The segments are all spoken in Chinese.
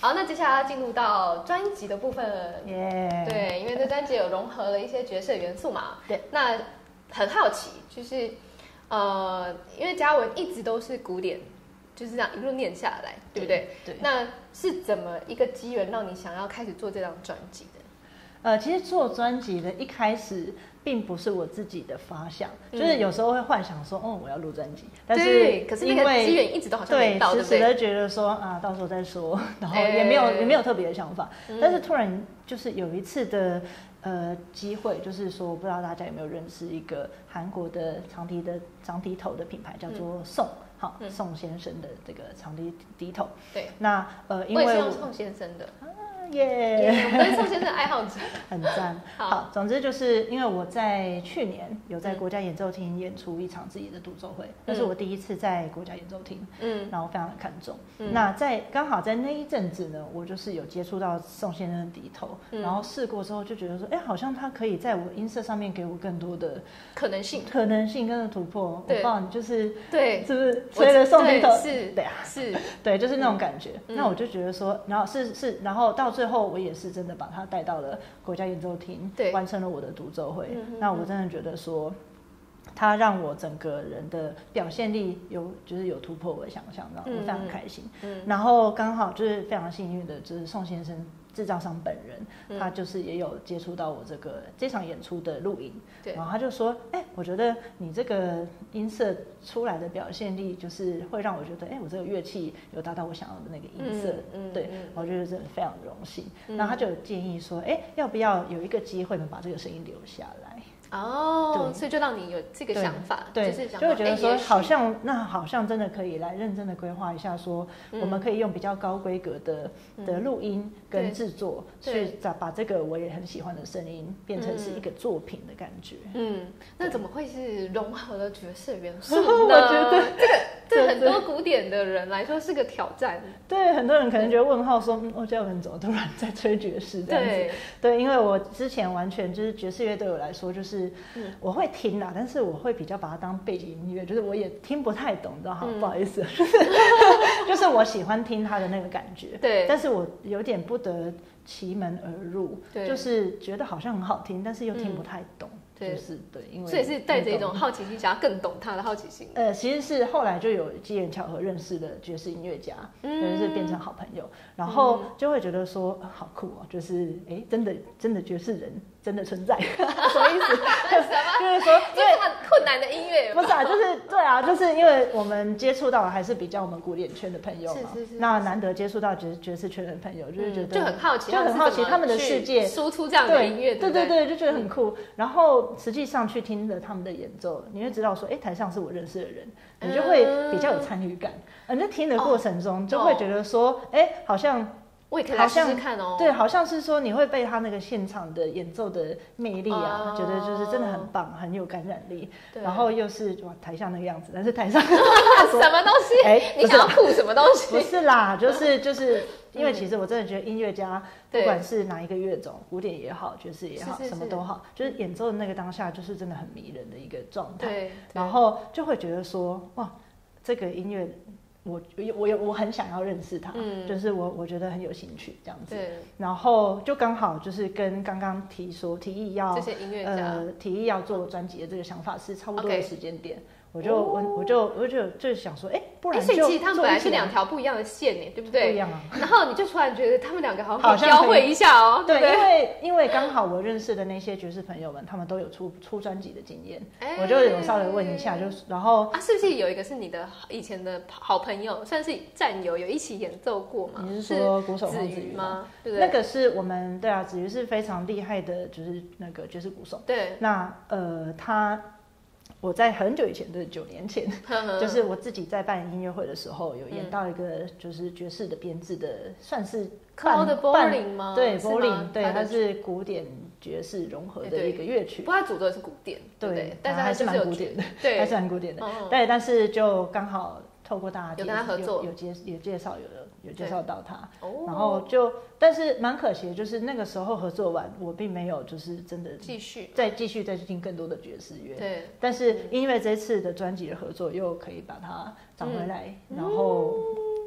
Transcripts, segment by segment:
好，那接下来要进入到专辑的部分。对，因为这专辑有融合了一些爵士的元素嘛。 对。 那很好奇，就是因为嘉文一直都是古典，就是这样一路念下来，对不对？ 对。 那是怎么一个机缘让你想要开始做这张专辑的？其实做专辑的一开始并不是我自己的发想，就是有时候会幻想说，我要录专辑，但是可是那个机缘一直都好像没到， 对，迟迟的觉得说到时候再说，然后也没有特别的想法，但是突然就是有一次的机会，就是说我不知道大家有没有认识一个韩国的长笛头的品牌，叫做宋。宋先生的这个长笛头， 对， 那因为我也是用宋先生的， 耶， 我是宋先生的爱好者， 很赞。好，总之就是因为我在去年有在国家演奏厅演出一场自己的独奏会，那是我第一次在国家演奏厅，然后非常的看重。那刚好在那一阵子呢，我就是有接触到宋先生的笛头，然后试过之后就觉得说，好像他可以在我音色上面给我更多的可能性跟突破。 对， 我不知道你就是对， 是不是随着宋笛头是， 对啊， 是， 对，就是那种感觉。那我就觉得说，然后然后到最后我也是真的把他带到了国家演奏厅，完成了我的独奏会。那我真的觉得说，他让我整个人的表现力就是有突破我的想象，然后我非常开心。然后刚好就是非常幸运的，就是宋先生制造商本人，他就是也有接触到我这场演出的录影，然后他就说，我觉得你这个音色出来的表现力，就是会让我觉得，我这个乐器有达到我想要的那个音色，对，我觉得真的非常荣幸。然后他就有建议说，要不要有一个机会能把这个声音留下来？ 所以就让你有这个想法， 对，就会觉得说，好像真的可以来认真的规划一下，说我们可以用比较高规格的录音跟制作，去把这个我也很喜欢的声音变成是一个作品的感觉。 那怎么会是融合了爵士元素呢？我觉得对很多古典的人来说是个挑战。 对，很多人可能觉得问号说，这个人怎么突然在吹爵士这样子？对，因为我之前完全就是爵士乐对我来说就是我会听啦，但是我会比较把它当背景音乐，就是我也听不太懂，你知道吗？不好意思，就是我喜欢听它的那个感觉， 对， 但是我有点不得其门而入，就是觉得好像很好听，但是又听不太懂。就是对，因为所以是带着一种好奇心，想要更懂他的好奇心。 其实是后来就有机缘巧合认识的爵士音乐家，就是变成好朋友，然后就会觉得说好酷哦，就是真的爵士人真的存在，什么意思？就是说， 因为很困难的音乐， 不是啊，就是对啊，就是因为我们接触到的还是比较我们古典圈的朋友嘛，那难得接触到爵士圈的朋友，就是觉得就很好奇他们的世界输出这样的音乐， 对，就觉得很酷。然后实际上去听了他们的演奏，你会知道说，台上是我认识的人，你就会比较有参与感。在听的过程中，就会觉得说，好像。 我也可以来试试看哦。 对，好像是说你会被他那个现场的演奏的魅力觉得就是真的很棒，很有感染力。然后又是台上那个样子，但是台上什么东西？你想要酷什么东西？ 不是啦，就是因为其实我真的觉得音乐家不管是哪一个乐种，古典也好，爵士也好，什么都好，就是演奏的那个当下，就是真的很迷人的一个状态。然后就会觉得说，哇，这个音乐。我很想要认识他，就是我觉得很有兴趣这样子，然后就刚好就是跟刚刚提议要这些音乐家提议要做专辑的这个想法是差不多的时间点。我就想说，不然就所以其实他们本来是两条不一样的线呢，对不对？ 不一样啊。 然后你就突然觉得他们两个好像交汇一下哦。 对，因为刚好我认识的那些爵士朋友们，他们都有出专辑的经验，我就有稍微问一下，然后是不是有一个是你的以前的好朋友，算是战友，有一起演奏过吗？ 你是说鼓手子瑜吗？对不对？那个是我们子瑜是非常厉害的，就是那个爵士鼓手。 对， 那我在很久以前的9年前，就是我自己在办音乐会的时候，有演到一个就是爵士的编制的，算是 Claude Bolling吗？ 对 Bolling， 对，它是古典爵士融合的一个乐曲。 不过它主奏是古典，对，但是还是蛮古典的， 对， 还是蛮古典的。对，但是就刚好透过大家有跟他合作， 有介绍到他，然后但是蛮可惜的，就是那个时候合作完，我并没有就是真的继续再去听更多的爵士乐。 对， 但是因为这次的专辑的合作，又可以把它找回来，然后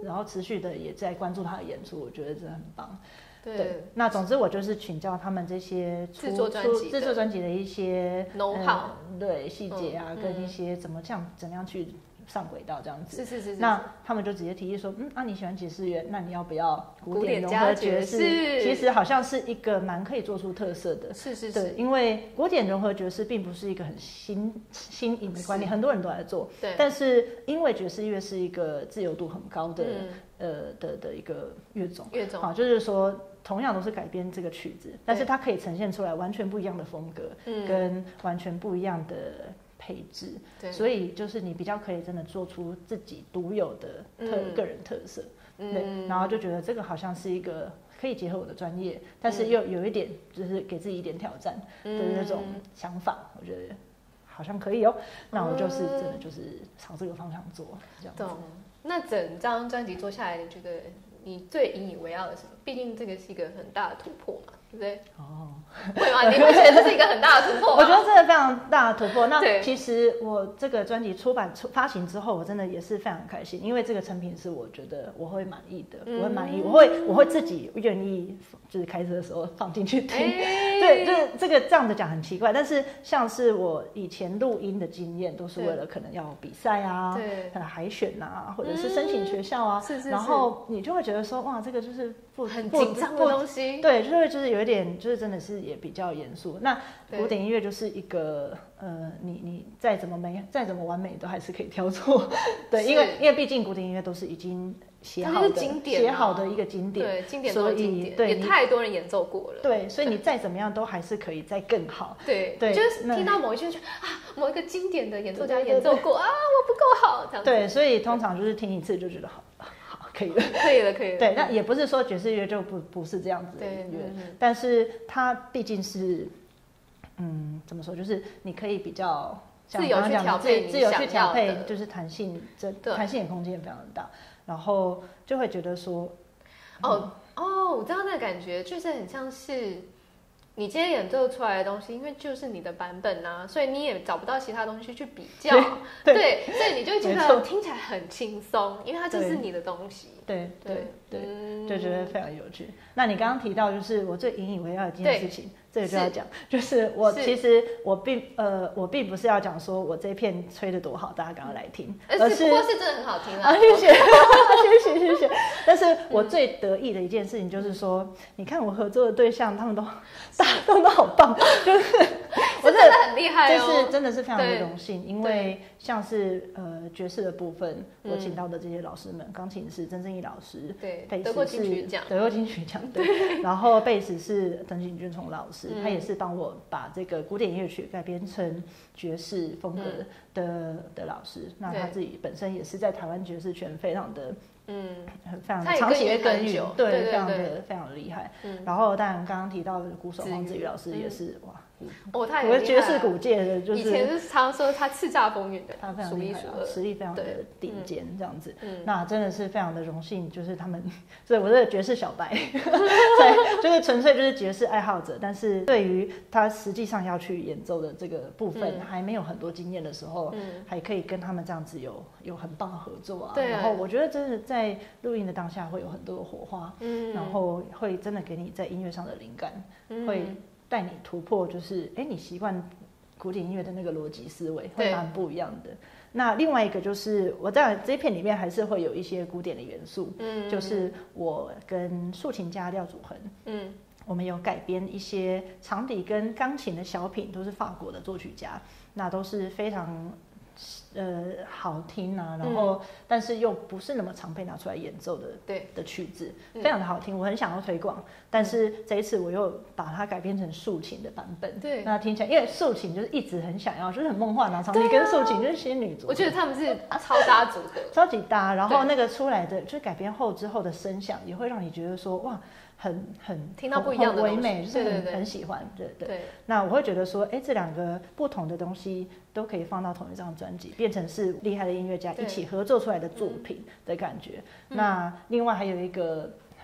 然后持续的也在关注他的演出，我觉得真的很棒。 对， 那总之我就是请教他们这些制作专辑的一些 know-how， 对细节啊，跟一些怎样去上轨道这样子。 是。 那他们就直接提议说，你喜欢爵士乐，那你要不要古典融合爵士？其实好像是一个蛮可以做出特色的。 是。 对，因为古典融合爵士并不是一个很新颖的观念，很多人都在做。 对。 但是因为爵士乐是一个自由度很高的的一个乐种，好，就是说同样都是改编这个曲子，但是它可以呈现出来完全不一样的风格，跟完全不一样的配置，所以就是你比较可以真的做出自己独有的个人特色，对，然后就觉得这个好像是一个可以结合我的专业，但是又有一点就是给自己一点挑战的那种想法，我觉得好像可以哦。那我就是真的就是朝这个方向做，这样子。 懂。那整张专辑做下来，你觉得你最引以为傲的是什么？毕竟这个是一个很大的突破嘛，对不对？会吗？你会觉得这是一个很大的突破吗？ 我觉得这个非常大的突破。那其实我这个专辑发行之后，我真的也是非常开心，因为这个成品是我觉得我会满意的，我会满意，我会自己愿意，就是开车的时候放进去听。对，就是这个这样子讲很奇怪，但是像是我以前录音的经验，都是为了可能要比赛啊，海选啊，或者是申请学校啊，然后你就会觉得说，哇，这个就是很紧张的东西。 对，就是有一点，就是真的是也比较严肃。那古典音乐就是一个你再怎么完美都还是可以挑错。对，因为毕竟古典音乐都是已经写好的一个经典， 对，经典都是经典，也太多人演奏过了。 对，所以你再怎么样都还是可以再更好。 对，就是听到某一句某一个经典的演奏家演奏过我不够好这样子。 对，所以通常就是听一次就觉得好。可以了。对，那也不是说爵士乐就不是这样子的音乐，但是它毕竟是，怎么说，就是你可以比较自由去调配， 就是弹性的空间非常的大，然后就会觉得说， 我知道那个感觉，就是很像是你今天演奏出来的东西，因为就是你的版本啊，所以你也找不到其他东西去比较，对，所以你就会觉得听起来很轻松，因为它就是你的东西。对， 就觉得非常有趣。那你刚刚提到，就是我最引以为傲的一件事情，这个就要讲，就是其实我并不是要讲说我这片吹得多好，大家赶快来听， 而是不过是真的很好听啊！ 谢谢。但是我最得意的一件事情就是说，你看我合作的对象，他们都好棒，就是我真的很厉害哦，这是真的是非常的荣幸，因为像是爵士的部分，我请到的这些老师们，钢琴是曾正义老师， 对， 贝斯是得过金曲奖， 对，然后贝斯是藤井俊崇老师，他也是帮我把这个古典乐曲改编成爵士风格的老师，那他自己本身也是在台湾爵士圈非常的长期的耕耘，对，非常的厉害。然后当然刚刚提到的鼓手黄子瑜老师也是他也厉害， 爵士鼓界的就是以前是常说他叱咤风云的， 他非常厉害，实力非常的顶尖这样子。那真的是非常的荣幸，就是他们，所以我是爵士小白，对，就是纯粹就是爵士爱好者，但是对于他实际上要去演奏的这个部分还没有很多经验的时候，还可以跟他们这样子有很棒的合作啊。然后我觉得真的在录音的当下会有很多的火花，然后会真的给你在音乐上的灵感，会带你突破，就是你习惯古典音乐的那个逻辑思维会蛮不一样的。那另外一个就是我在这一片里面还是会有一些古典的元素，就是我跟竖琴家廖祖恒，我们有改编一些长笛跟钢琴的小品，都是法国的作曲家，那都是非常好听啊，然后但是又不是那么常被拿出来演奏的曲子，非常的好听，我很想要推广，但是这一次我又把它改编成竖琴的版本，对，那听起来因为竖琴就是一直很想要，就是很梦幻啊，长笛跟竖琴就是仙女组， 我觉得他们是超搭组的， 超级搭，然后那个出来的就是改编后之后的声响也会让你觉得说哇。很听到不一样的唯美，就是很喜欢，对。那我会觉得说，这两个不同的东西都可以放到同一张专辑，变成是厉害的音乐家一起合作出来的作品的感觉。那另外还有一个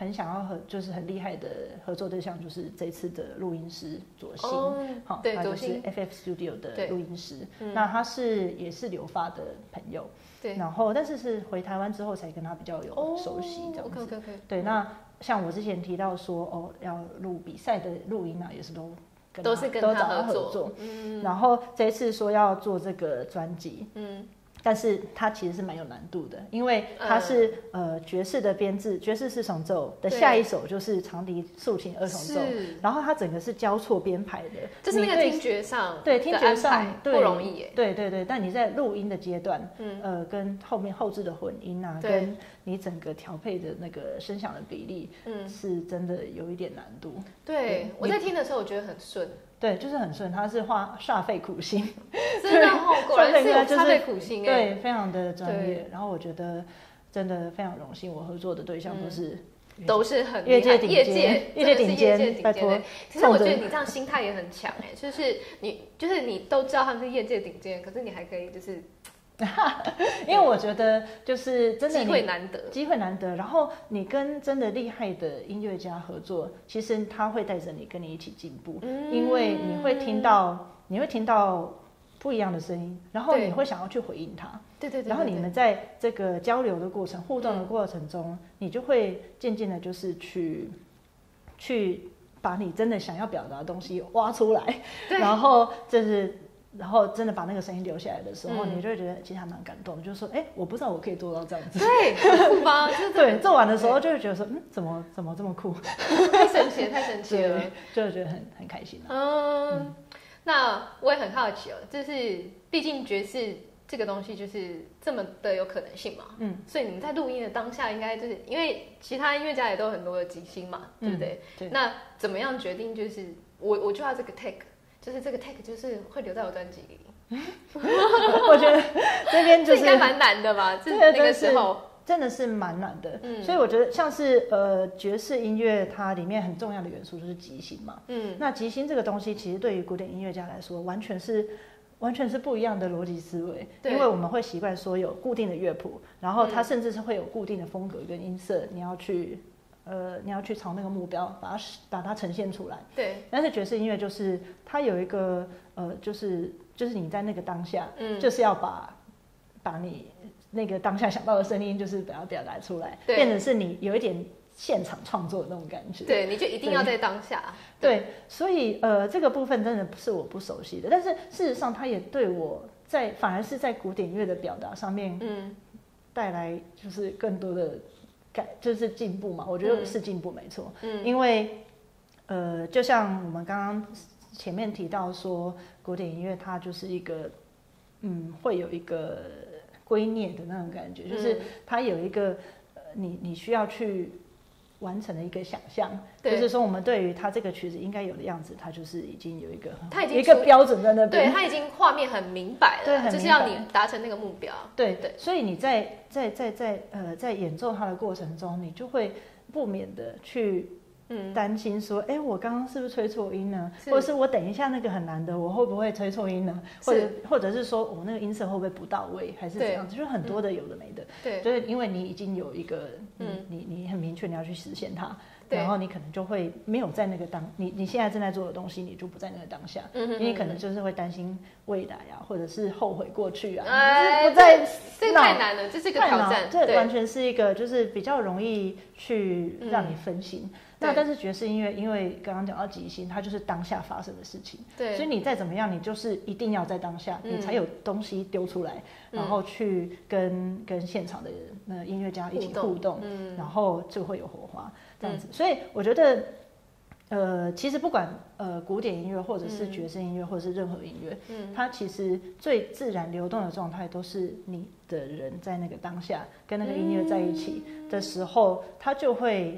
很想要就是很厉害的合作对象，就是这次的录音师左星，好，他就是 FF Studio 的录音师，那他也是留发的朋友，对，然后但是回台湾之后才跟他比较有熟悉这样子，对，那像我之前提到说要录比赛的录音啊，也是都是跟他合作，然后这一次说要做这个专辑，但是它其实是蛮有难度的，因为它是爵士的编制，爵士4重奏的下一首就是长笛竖琴2重奏，然后它整个是交错编排的， 就是那个听觉上对听觉上不容易耶， 对，但你在录音的阶段，跟后置的混音啊，跟你整个调配的那个声响的比例，是真的有一点难度。 对，我在听的时候我觉得很顺。 对，就是很顺，他是煞费苦心， 真的果然是有煞费苦心， 对，非常的专业。然后我觉得真的非常荣幸，我合作的对象都是很业界顶尖， 拜托。 其实我觉得你这样心态也很强就是你都知道他们是业界顶尖，可是你还可以就是。 因为我觉得就是真的机会难得， 然后你跟真的厉害的音乐家合作，其实他会带着你跟你一起进步，因为你会听到不一样的声音，然后你会想要去回应他， 对， 然后你们在这个交流的过程、互动的过程中，你就会渐渐的，就是去把你真的想要表达的东西挖出来，然后真的把那个声音留下来的时候，你就会觉得其实还蛮感动的，就是说，我不知道我可以做到这样子， 对，很酷吧？ 对，做完的时候就会觉得说，怎么这么酷， 太神奇了， 就会觉得很开心那我也很好奇就是毕竟爵士这个东西就是这么的有可能性嘛，所以你们在录音的当下，应该就是因为其他音乐家也都有很多的即兴嘛，对不对？那怎么样决定就是我就要这个 take？就是这个 tag 就是会留在我专辑里， 我觉得这边就是应该蛮难的吧？那个时候真的是蛮难的，所以我觉得像是爵士音乐，它里面很重要的元素就是即兴嘛，那即兴这个东西其实对于古典音乐家来说，完全是不一样的逻辑思维，因为我们会习惯说有固定的乐谱，然后它甚至是会有固定的风格跟音色，你要去朝那个目标把它呈现出来。 对。但是爵士音乐就是它有一个就是你在那个当下，就是要把你那个当下想到的声音，就是把它表达出来，变成是你有一点现场创作的那种感觉。 对，你就一定要在当下。 对，所以这个部分真的不是我不熟悉的，但是事实上它也对我反而是在古典乐的表达上面，带来就是更多的。就是进步嘛，我觉得是进步没错，因为就像我们刚刚前面提到说，古典音乐它就是一个会有一个归臬的那种感觉，就是它有一个你需要去完成的一个想象，就是说我们对于它这个曲子应该有的样子，它就是已经有一个标准在那边， 对，它已经画面很明白了，对，就是要你达成那个目标， 对，所以你在演奏它的过程中，你就会不免的去担心说，我刚刚是不是吹错音呢？或者是我等一下那个很难的，我会不会吹错音呢？或者是说我那个音色会不会不到位，还是怎样子？就是很多的有的没的。对，就是因为你已经有一个，你很明确你要去实现它，然后你可能就会没有在那个你现在正在做的东西，你就不在那个当下，因为你可能就是会担心未来啊，或者是后悔过去啊，不在。 这太难了，这是一个挑战。 这完全是一个就是比较容易去让你分心。那但是爵士音乐，因为刚刚讲到即兴，它就是当下发生的事情，对，所以你再怎么样，你就是一定要在当下，你才有东西丢出来，然后去跟现场的音乐家一起互动，然后就会有火花这样子。所以我觉得，其实不管古典音乐或者是爵士音乐或者是任何音乐，它其实最自然流动的状态都是你的人在那个当下跟那个音乐在一起的时候，它就会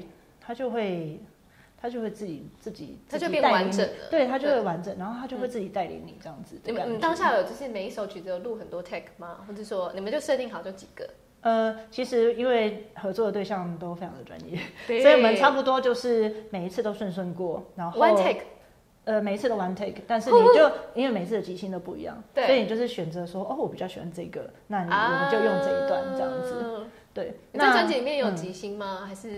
自己它就变完整了， 对，它就会完整，然后它就会自己带领你这样子。 你们当下有就是每一首曲子有录很多 take 吗？或者说你们就设定好就几个？ 其实因为合作的对象都非常的专业，所以我们差不多就是每一次都顺过，然后 one take， 每一次都 one take， 但是你就因为每次的即兴都不一样，所以你就是选择说，我比较喜欢这个，那我们就用这一段这样子。对， 你在专辑里面有即兴吗？还是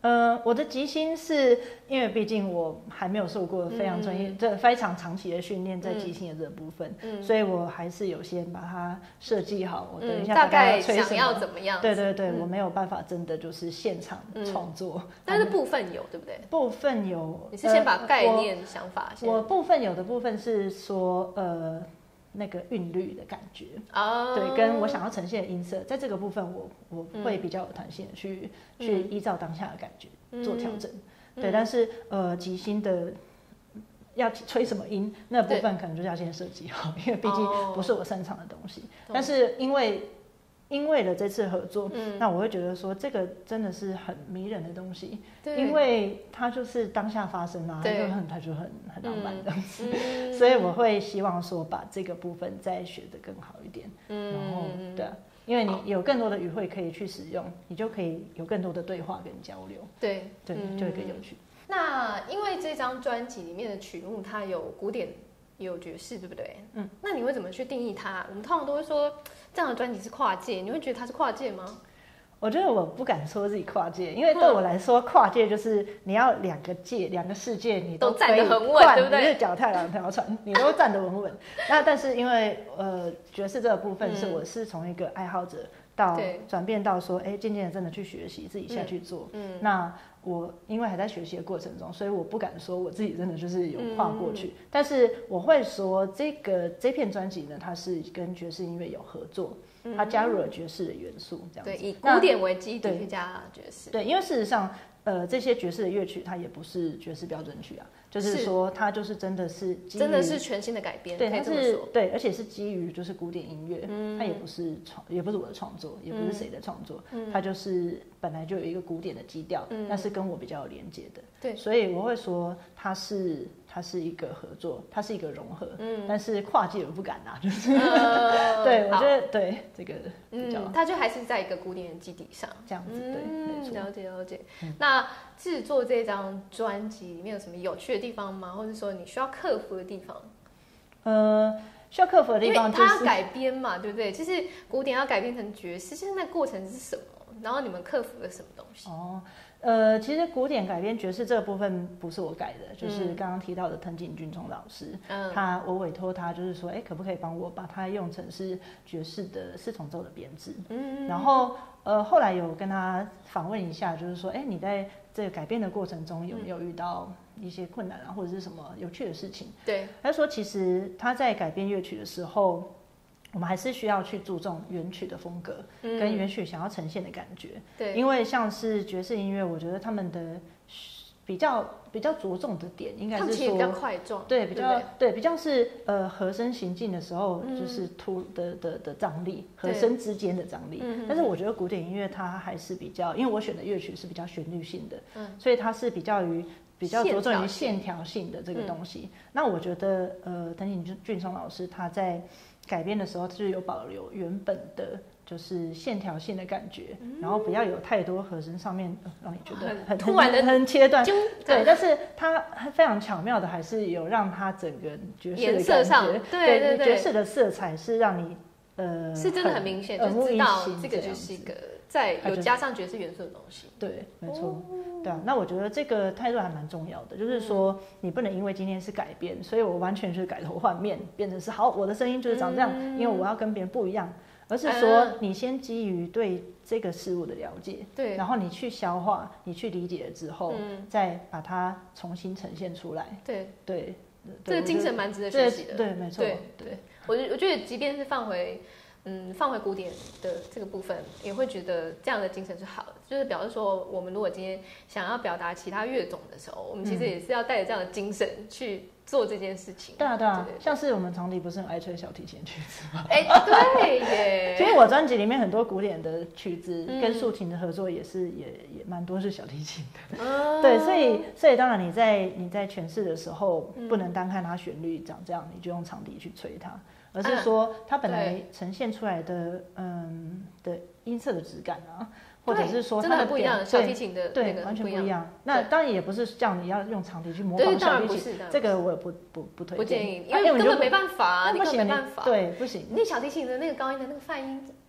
我的即兴是因为毕竟我还没有受过非常专业、非常长期的训练在即兴的这个部分，所以我还是有先把它设计好。我等一下大概想要怎么样？ 对对对，我没有办法真的就是现场创作， 但是部分有，对不对？ 部分有。 你是先把概念、想法先。 我部分有的部分是说那个韵律的感觉对，跟我想要呈现的音色，在这个部分我会比较有弹性的去依照当下的感觉做调整，对，但是即兴的要吹什么音那部分可能就是要先设计好，因为毕竟不是我擅长的东西，但是因为了这次合作，那我会觉得说这个真的是很迷人的东西，因为它就是当下发生啊，它就很浪漫这样子，所以我会希望说把这个部分再学得更好一点，然后对啊，因为你有更多的语汇可以去使用，你就可以有更多的对话跟交流，对，就会更有趣。 那因为这张专辑里面的曲目它有古典也有爵士，对不对？那你会怎么去定义它？我们通常都会说这样的专辑是跨界，你会觉得它是跨界吗？ 我觉得我不敢说自己跨界，因为对我来说，跨界就是你要两个世界你都站得很稳，对不对？ 你是脚踏两条船，你都站得稳稳。但是因为爵士这个部分我是从一个爱好者到转变到说，渐渐的真的去学习，自己下去做。那我因为还在学习的过程中，所以我不敢说我自己真的就是有跨过去，但是我会说这片专辑呢，它是跟爵士音乐有合作，它加入了爵士的元素，这样子。 对，以古典为基底去加爵士。 对，因为事实上，这些爵士的乐曲它也不是爵士标准曲啊，就是说它就是真的是全新的改编， 对，它是对，而且是基于就是古典音乐，它也不是我的创作，也不是谁的创作，它就是本来就有一个古典的基调，那是跟我比较有连接的，对，所以我会说它是一个合作，它是一个融合，但是跨界我不敢啊，就是对，我觉得对这个比较， 它就还是在一个古典的基底上这样子，对，没错， 了解。那制作这张专辑里面有什么有趣的地方吗？或者说你需要克服的地方？ 需要克服的地方就是因为它要改编嘛，对不对？就是古典要改编成爵士，其实那过程是什么？然后你们克服了什么东西？ 其实古典改编爵士这个部分不是我改的，就是刚刚提到的藤井俊聪老师，我委托他就是说，可不可以帮我把它用成是爵士的四重奏的编制？然后后来有跟他访问一下，就是说，你在这个改编的过程中有没有遇到一些困难啊，或者是什么有趣的事情？ 对， 他说其实他在改编乐曲的时候，我们还是需要去注重原曲的风格，跟原曲想要呈现的感觉。对，因为像是爵士音乐，我觉得他们的比较着重的点，应该是说比较快重， 对，比较是和声行进的时候，就是的张力，和声之间的张力。但是我觉得古典音乐它还是比较，因为我选的乐曲是比较旋律性的，所以它是比较着重于线条性的这个东西。那我觉得藤井俊聪老师他在改编的时候，就是有保留原本的就是线条性的感觉，然后不要有太多和声上面让你觉得很突然的很切断，对，但是它非常巧妙的还是有让它整个爵士的感觉，对，爵士的色彩是让你是真的很明显，就知道这个就是一个在有加上爵士元素的东西， 对，没错，对啊，那我觉得这个态度还蛮重要的，就是说你不能因为今天是改编，所以我完全是改头换面，变成是好，我的声音就是长这样，因为我要跟别人不一样。而是说，你先基于对这个事物的了解，对，然后你去消化，你去理解了之后，再把它重新呈现出来。对， 这个精神蛮值得学习的。 对，没错。 对，我觉得，即便是放回古典的这个部分，也会觉得这样的精神是好的。就是表示说，我们如果今天想要表达其他乐种的时候，我们其实也是要带着这样的精神去做这件事情。 对啊，像是我们长笛不是很爱吹小提琴曲子吗？ 对耶。 其实我专辑里面很多古典的曲子跟竖琴的合作也蛮多是小提琴的。对，所以当然你在诠释的时候，不能单看它旋律长这样，你就用长笛去吹它。而是说，它本来呈现出来的的音色的质感啊，或者是说它的不一样，小提琴的对完全不一样。那当然也不是叫你要用长笛去模仿小提琴，这个我也不推荐， 不建议，因为根本没办法，你根本没办法， 对，不行。 那小提琴的那个高音的那个泛音，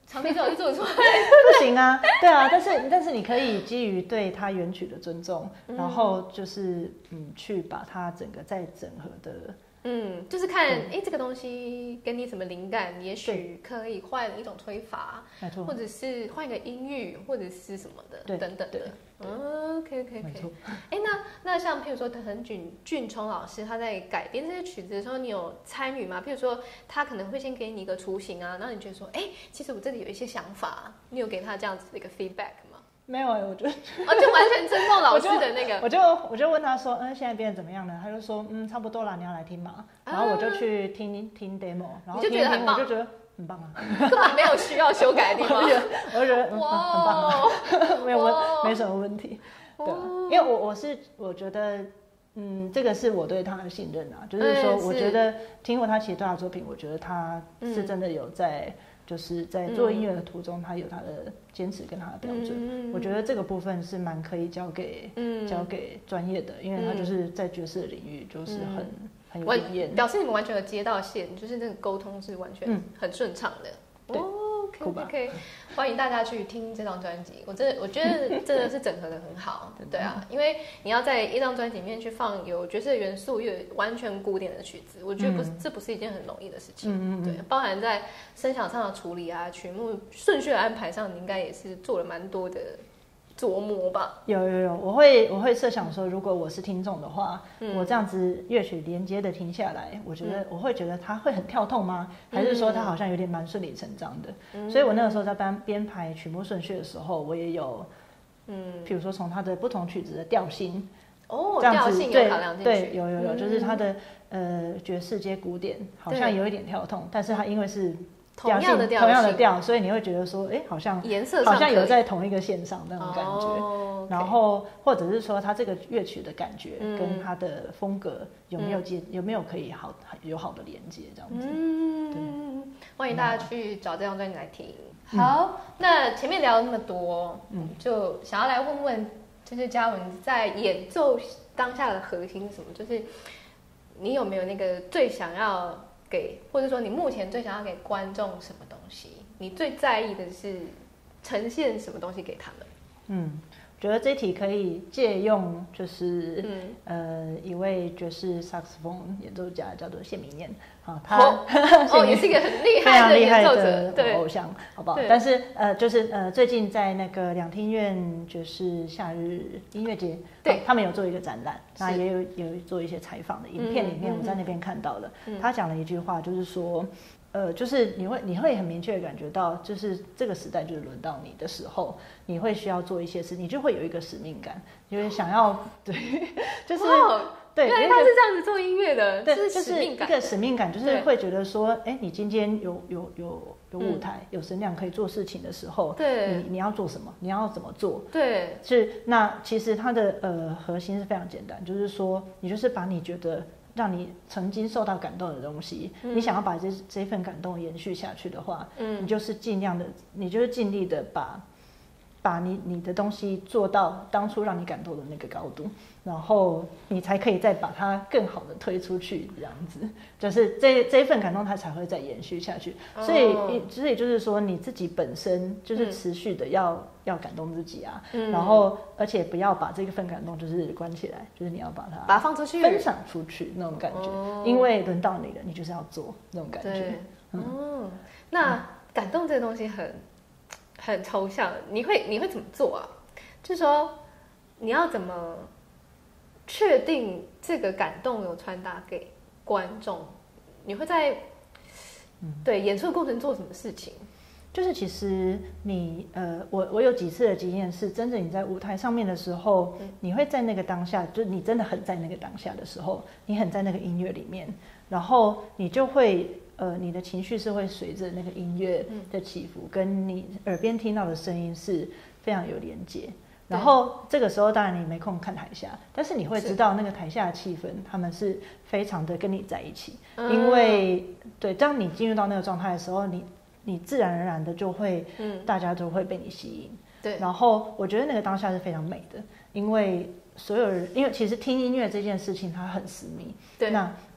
长笛最好是做得出来。 不行啊，对啊，但是你可以基于对他原曲的尊重，然后就是去把它整个再整合的。 就是看这个东西给你什么灵感，也许可以换一种吹法，或者是换一个音域，或者是什么的，等等的。OK。那像譬如说藤俊聪老师他在改编这些曲子的时候，你有参与吗？譬如说他可能会先给你一个雏形啊，然后你觉得说，其实我这里有一些想法，你有给他这样子的一个 feedback 吗？ 没有我觉得就完全尊重老师的那个。 我就问他说，现在变得怎么样呢？他就说，差不多啦，你要来听嘛。然后我就去听 demo， 然后你就觉得很棒， 我就觉得很棒啊， 根本没有需要修改的地方。 我就觉得很棒啊，没什么问题。对啊，因为我觉得，这个是我对他的信任啊，就是说，我觉得听过他其他的作品，我觉得他是真的有在。就是在做音乐的途中，他有他的坚持跟他的标准，我觉得这个部分是蛮可以交给专业的，因为他就是在爵士的领域就是很有经验， 表示你们完全有接到线，就是那个沟通是完全很顺畅的。 对 ，OK， 欢迎大家去听这张专辑。我觉得真的是整合的很好，对啊，因为你要在一张专辑里面去放有爵士的元素，又有完全古典的曲子，我觉得这不是一件很容易的事情。对，包含在声响上的处理啊，曲目顺序的安排上，你应该也是做了蛮多的琢磨吧。 有，我会设想说，如果我是听众的话，我这样子乐曲连接的听下来，我会觉得它会很跳痛吗？还是说它好像有点蛮顺理成章的？所以我那个时候在编排曲目顺序的时候，我也有，譬如说从它的不同曲子的调性， 调性有考量进去。 对，有，就是它的爵士接古典好像有一点跳痛，但是它因为是同样的调，所以你会觉得说，好像颜色上好像有在同一个线上那种感觉。然后或者是说，它这个乐曲的感觉跟它的风格有没有可以有好的连接这样子。 欢迎大家去找这张专辑来听。好，那前面聊了那么多，就想要来问问，就是嘉文在演奏当下的核心是什么？就是你有没有那个最想要给，或者说你目前最想要给观众什么东西？你最在意的是呈现什么东西给他们？ 觉得这一题可以借用，就是一位爵士萨克斯风演奏家叫做谢明燕，他也是一个很厉害的演奏者， 对偶像，好不好？但是就是最近在那个两厅院爵士夏日音乐节，对，他们有做一个展览，那也有做一些采访的影片里面，我在那边看到了，他讲了一句话，就是说。就是你会很明确的感觉到，就是这个时代就是轮到你的时候，你会需要做一些事，你就会有一个使命感，因为想要对，就是对， 原来他是这样子做音乐的， 对，就是一个使命感，就是会觉得说，你今天有舞台，有声量可以做事情的时候， 对， 你要做什么，你要怎么做， 对， 那其实它的核心是非常简单，就是说你就是把你觉得。让你曾经受到感动的东西，你想要把这份感动延续下去的话，你就是尽力的把你的东西做到当初让你感动的那个高度，然后你才可以再把它更好的推出去，这样子，就是这一份感动它才会再延续下去。所以就是说你自己本身就是持续的要感动自己啊，然后而且不要把这份感动就是关起来，就是你要把它放出去， 分享出去那种感觉，因为轮到你了，你就是要做那种感觉。 那感动这个东西很抽象，你会怎么做啊？就是说你要怎么确定这个感动有传达给观众？你会在对演出的过程做什么事情？ 就是其实你我有几次的经验是，真正你在舞台上面的时候，你会在那个当下，就是你真的很在那个当下的时候，你很在那个音乐里面，然后你就会你的情绪是会随着那个音乐的起伏，跟你耳边听到的声音是非常有连结。然后这个时候当然你没空看台下，但是你会知道那个台下的气氛，他们是非常的跟你在一起，因为对，当你进入到那个状态的时候，你自然而然的就会，大家都会被你吸引。对，然后我觉得那个当下是非常美的，因为所有人，因为其实听音乐这件事情它很私密。对，那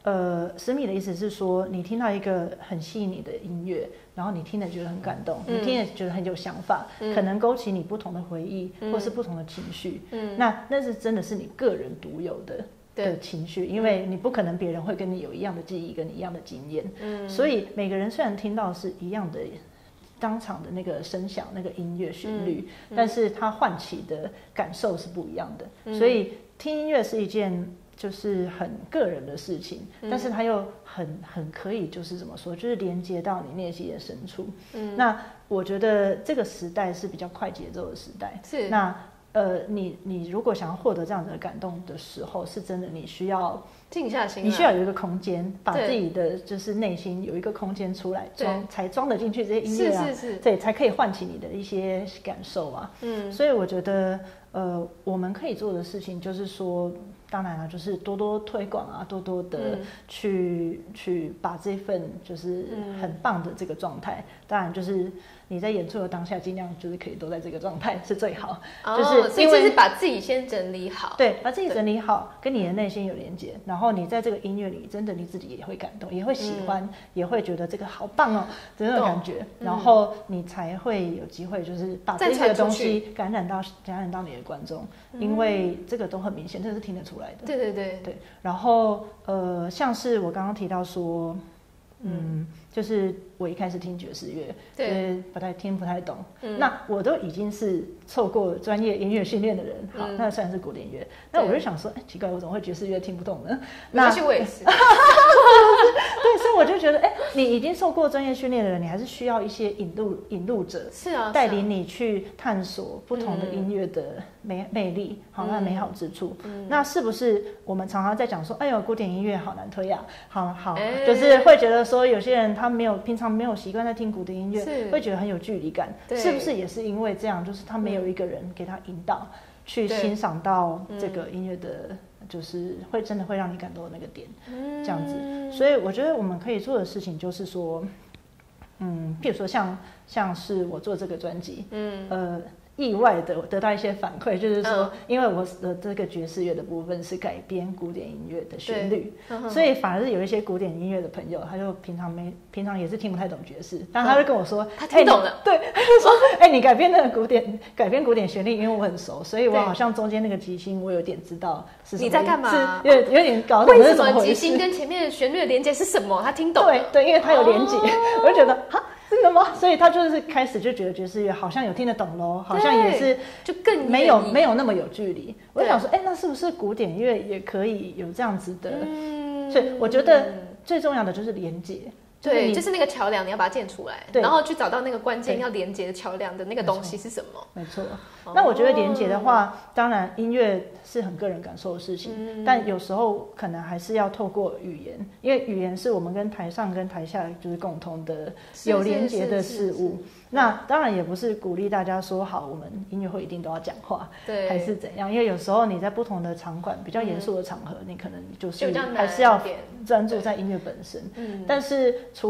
十米的意思是说，你听到一个很吸引你的音乐，然后你听了觉得很感动，你听了觉得很有想法，可能勾起你不同的回忆，或是不同的情绪。那是真的是你个人独有的情绪，因为你不可能别人会跟你有一样的记忆，跟你一样的经验。所以每个人虽然听到是一样的当场的那个声响、那个音乐旋律，但是它唤起的感受是不一样的。所以听音乐是一件就是很个人的事情，但是它又很可以就是怎么说，就是连接到你内心的深处。那我觉得这个时代是比较快节奏的时代。 是那你如果想要获得这样的感动的时候，是真的你需要静下心来， 你需要有一个空间，把自己的就是内心有一我空间出来才装得进去这些音乐啊，对，才可以唤起你的一些感受啊。所以我觉得我们可以做的事情就是说，当然了，就是多多推广啊，多多的去把这份就是很棒的这个状态，当然就是你在演出的当下，尽量就是可以都在这个状态是最好。就是因为是把自己先整理好， 对，把自己整理好，跟你的内心有连接，然后你在这个音乐里，真的你自己也会感动，也会喜欢，也会觉得这个好棒哦的那种感觉，然后你才会有机会就是把这些东西感染到你的观众，因为这个都很明显，这是听得出来的。对。然后像是我刚刚提到说，就是我一开始听爵士乐，对，听不太懂。那我都已经是受过专业音乐训练的人，好，那虽然是古典乐，那我就想说，奇怪，我怎么会爵士乐听不懂呢？ 那我也是。 对，所以我就觉得，你已经受过专业训练的人，你还是需要一些引路者， 是啊， 带领你去探索不同的音乐的魅力，好，那美好之处。那是不是我们常常在讲说，哎呦，古典音乐好难推啊，好，就是会觉得说，有些人他平常没有习惯在听古典音乐，会觉得很有距离感，是不是也是因为这样，就是他没有一个人给他引导，去欣赏到这个音乐的。就是真的会让你感动的那个点，这样子。所以我觉得我们可以做的事情就是说，譬如说像是我做这个专辑，意外的得到一些反馈，就是说，因为我的这个爵士乐的部分是改编古典音乐的旋律，所以反而是有一些古典音乐的朋友，他就平常也是听不太懂爵士，但他就跟我说， 他听懂了， 对，他就说，你改编古典旋律，因为我很熟，所以我好像中间那个即兴我有点知道是什么， 你在干嘛？ 有点搞懂为什么即兴跟前面的旋律的连接是什么？他听懂了， 对，因为他有连接，我就觉得哈。真的吗？所以他就是开始就觉得爵士乐好像有听得懂咯，好像也是就更没有那么有距离。我就想说，那是不是古典乐也可以有这样子的？所以我觉得最重要的就是连接。 对，就是那个桥梁，你要把它建出来，然后去找到那个关键要连接的桥梁的那个东西是什么。 没错。那我觉得连接的话，当然音乐是很个人感受的事情，但有时候可能还是要透过语言，因为语言是我们跟台上跟台下就是共同的有连接的事物。那当然也不是鼓励大家说好，我们音乐会一定都要讲话，对，还是怎样？因为有时候你在不同的场馆、比较严肃的场合，你可能就是还是要专注在音乐本身。但是除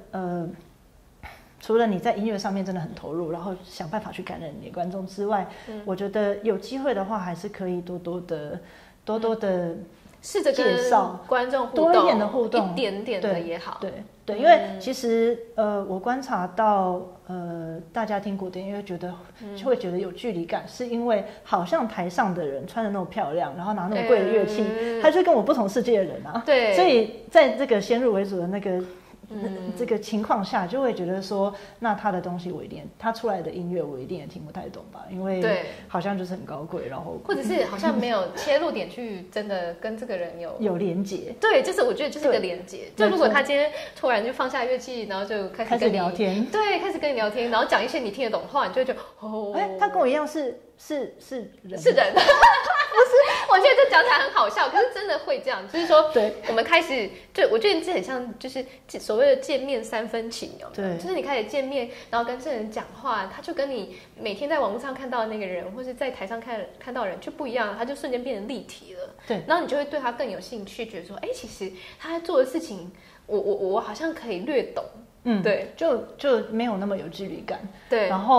了你在音乐上面真的很投入，然后想办法去感染你的观众之外，我觉得有机会的话，还是可以多多的试着跟观众互动， 多一点的互动， 一点点的也好。 对，因为其实我观察到大家听古典音乐就会觉得有距离感，是因为好像台上的人穿的那么漂亮，然后拿那么贵的乐器，他就跟我不同世界的人啊。对，所以在这个先入为主的那个。这个情况下就会觉得说，那他的东西他出来的音乐我一定也听不太懂吧，因为好像就是很高贵，然后或者是好像没有切入点去真的跟这个人有连结。 对，就是我觉得就是一个连结。就如果他今天突然就放下乐器，然后就开始跟你聊天， 对，开始跟你聊天，然后讲一些你听得懂的话，你就会觉得他跟我一样是人， 是人。不是，我觉得这讲起来很好笑，可是真的会这样，就是说，对，我们开始，就我觉得这很像，就是所谓的见面3分情，对，就是你开始见面，然后跟这人讲话，他就跟你每天在网络上看到的那个人，或是在台上看到的人就不一样，他就瞬间变成立体了，对，然后你就会对他更有兴趣，觉得说，其实他在做的事情，我好像可以略懂。对， 就没有那么有距离感。 对， 然后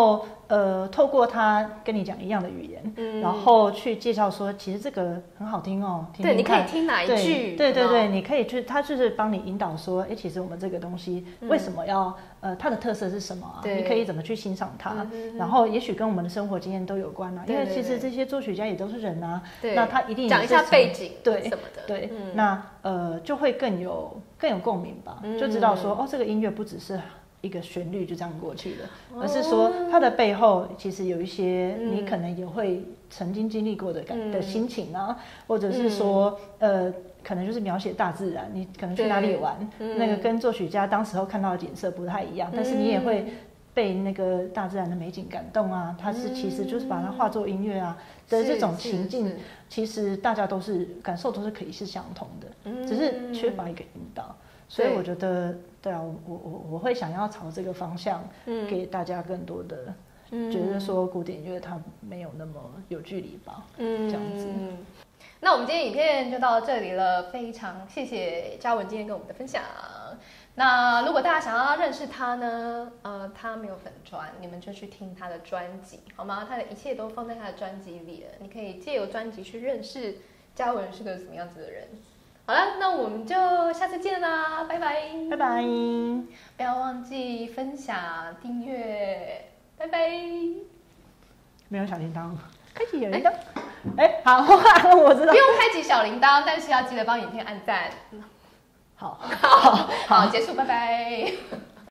透过他跟你讲一样的语言，然后去介绍说，其实这个很好听哦， 对，你可以听哪一句？ 对，你可以去，他就是帮你引导说，其实我们这个东西为什么要，它的特色是什么啊？你可以怎么去欣赏它？然后也许跟我们的生活经验都有关啊，因为其实这些作曲家也都是人啊，那他一定讲一下背景， 对什么的， 对，那就会更有共鸣吧，就知道说，这个音乐不只是一个旋律就这样过去的，而是说它的背后其实有一些你可能也会曾经经历过的心情啊，或者是说可能就是描写大自然，你可能去哪里玩，那个跟作曲家当时候看到的景色不太一样，但是你也会被那个大自然的美景感动啊，它是其实就是把它化作音乐啊的这种情境，其实大家都是感受都是可以是相同的，只是缺乏一个引导。所以我觉得，对啊，我会想要朝这个方向，给大家更多的，觉得说古典音乐它没有那么有距离吧，这样子。 那我们今天影片就到这里了，非常谢谢嘉文今天跟我们的分享。那如果大家想要认识他呢，他没有粉专，你们就去听他的专辑，好吗？他的一切都放在他的专辑里了，你可以借由专辑去认识嘉文是个什么样子的人。好了，那我们就下次见啦，拜拜， 拜拜！ 不要忘记分享、订阅，拜拜。 没有小铃铛，开启小铃铛。好，我知道。 不用开启小铃铛，但是要记得帮影片按赞。 好， 结束，拜拜。